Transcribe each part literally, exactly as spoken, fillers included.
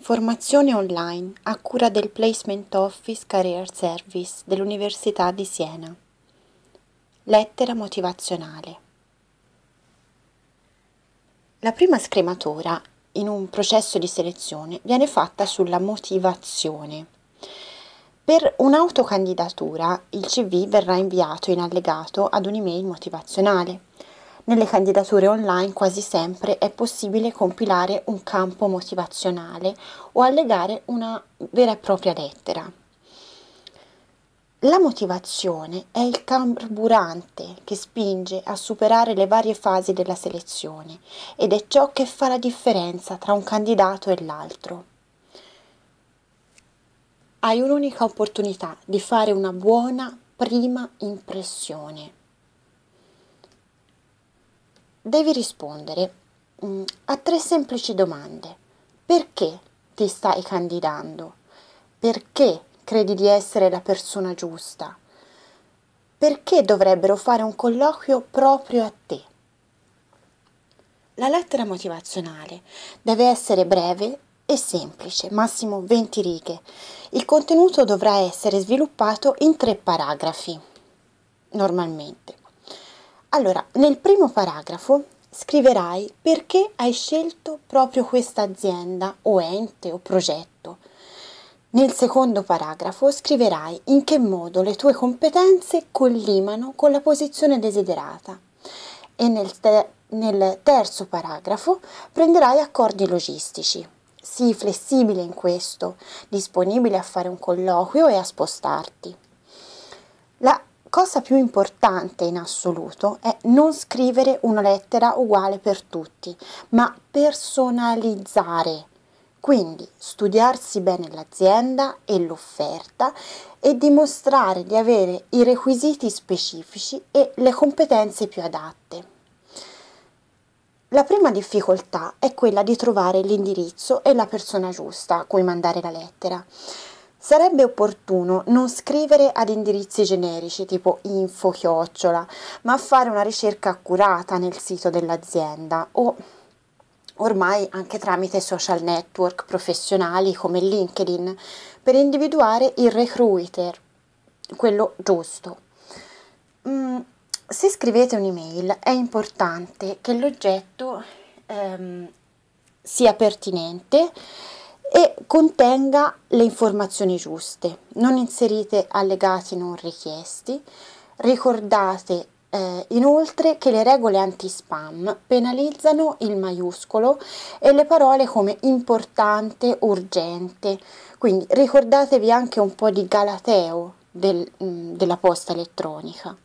Formazione online a cura del Placement Office Career Service dell'Università di Siena. Lettera motivazionale. La prima scrematura in un processo di selezione viene fatta sulla motivazione. Per un'autocandidatura il C V verrà inviato in allegato ad un'email motivazionale. Nelle candidature online quasi sempre è possibile compilare un campo motivazionale o allegare una vera e propria lettera. La motivazione è il carburante che spinge a superare le varie fasi della selezione ed è ciò che fa la differenza tra un candidato e l'altro. Hai un'unica opportunità di fare una buona prima impressione. Devi rispondere mh, a tre semplici domande. Perché ti stai candidando? Perché credi di essere la persona giusta? Perché dovrebbero fare un colloquio proprio a te? La lettera motivazionale deve essere breve e semplice, massimo venti righe. Il contenuto dovrà essere sviluppato in tre paragrafi, normalmente. Allora, nel primo paragrafo scriverai perché hai scelto proprio questa azienda o ente o progetto. Nel secondo paragrafo scriverai in che modo le tue competenze collimano con la posizione desiderata. E nel, te- nel terzo paragrafo prenderai accordi logistici. Sii flessibile in questo, disponibile a fare un colloquio e a spostarti. La cosa più importante in assoluto è non scrivere una lettera uguale per tutti, ma personalizzare. Quindi studiarsi bene l'azienda e l'offerta e dimostrare di avere i requisiti specifici e le competenze più adatte. La prima difficoltà è quella di trovare l'indirizzo e la persona giusta a cui mandare la lettera. Sarebbe opportuno non scrivere ad indirizzi generici tipo info, chiocciola, ma fare una ricerca accurata nel sito dell'azienda o ormai anche tramite social network professionali come LinkedIn per individuare il recruiter, quello giusto. Mm, se scrivete un'email è importante che l'oggetto ehm, sia pertinente e contenga le informazioni giuste. Non inserite allegati non richiesti. Ricordate eh, inoltre che le regole anti-spam penalizzano il maiuscolo e le parole come importante, urgente. Quindi ricordatevi anche un po' di galateo del, mh, della posta elettronica.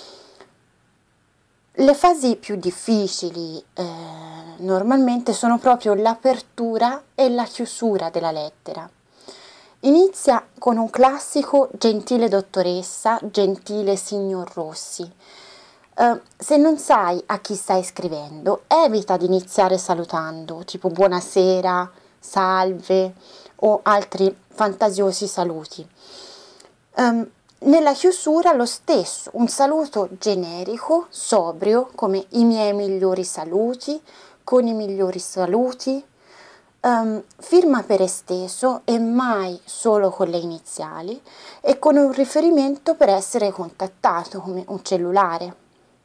Le fasi più difficili eh, normalmente sono proprio l'apertura e la chiusura della lettera. Inizia con un classico gentile dottoressa, gentile signor Rossi. Uh, se non sai a chi stai scrivendo, evita di iniziare salutando, tipo buonasera, salve o altri fantasiosi saluti. Um, Nella chiusura lo stesso, un saluto generico, sobrio, come i miei migliori saluti, con i migliori saluti, um, firma per esteso e mai solo con le iniziali e con un riferimento per essere contattato, come un cellulare.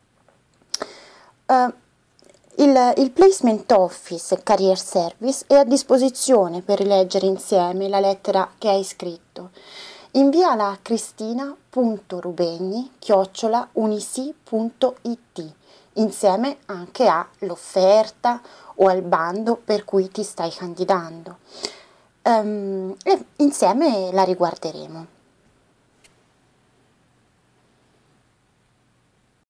Uh, il, il Placement Office Career Service è a disposizione per rileggere insieme la lettera che hai scritto. Inviala a cristina punto rubegni chiocciola unisi punto it insieme anche all'offerta o al bando per cui ti stai candidando. Um, e insieme la riguarderemo.